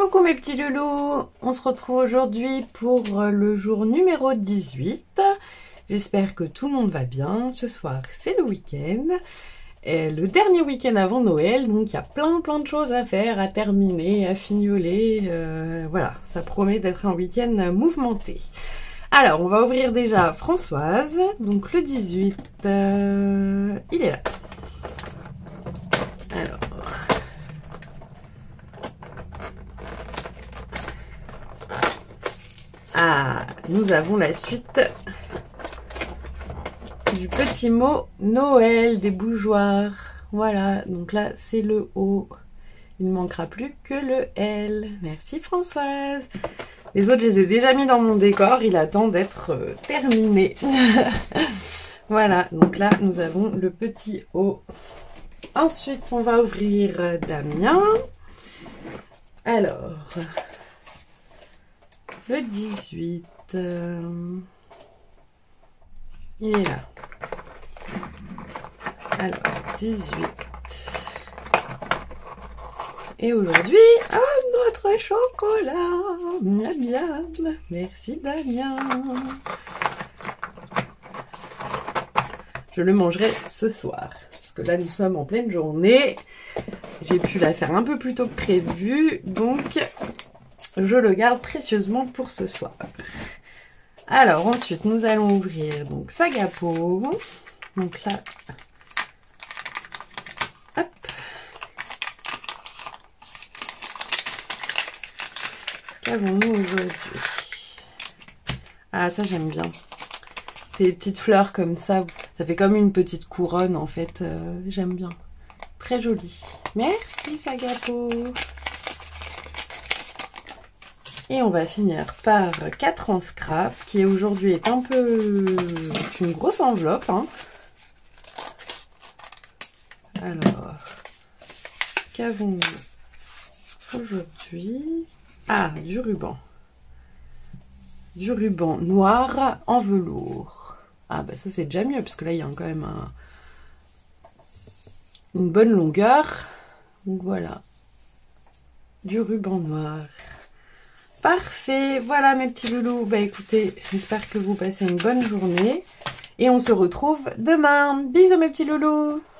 Coucou mes petits loulous, on se retrouve aujourd'hui pour le jour numéro 18. J'espère que tout le monde va bien. Ce soir c'est le week-end, le dernier week-end avant Noël, donc il y a plein de choses à faire, à terminer, à fignoler. Voilà, ça promet d'être un week-end mouvementé. Alors on va ouvrir déjà Françoise, donc le 18, il est là. Alors... Ah, nous avons la suite du petit mot Noël des bougeoirs. Voilà, donc là c'est le O. Il ne manquera plus que le L. Merci Françoise. Les autres, je les ai déjà mis dans mon décor. Il attend d'être terminé. Voilà, donc là nous avons le petit O. Ensuite, on va ouvrir Damien. Alors... Le 18, il est là. Alors, 18. Et aujourd'hui, notre chocolat. Miam miam. Merci Damien. Je le mangerai ce soir. Parce que là, nous sommes en pleine journée. J'ai pu la faire un peu plus tôt que prévu. Donc... je le garde précieusement pour ce soir. Alors ensuite nous allons ouvrir donc Sagapo. Donc là, hop. Qu'avons-nous aujourd'hui? Ah ça j'aime bien. Ces petites fleurs comme ça fait comme une petite couronne en fait. J'aime bien. Très joli. Merci Sagapo. Et on va finir par 4 en scrap, qui aujourd'hui est un peu... une grosse enveloppe. Hein. Alors, qu'avons-nous aujourd'hui? Ah, du ruban. Du ruban noir en velours. Ah bah ça c'est déjà mieux, parce que là il y a quand même une bonne longueur. Donc voilà. Du ruban noir. Parfait, voilà mes petits loulous. Bah écoutez, j'espère que vous passez une bonne journée. Et on se retrouve demain. Bisous mes petits loulous.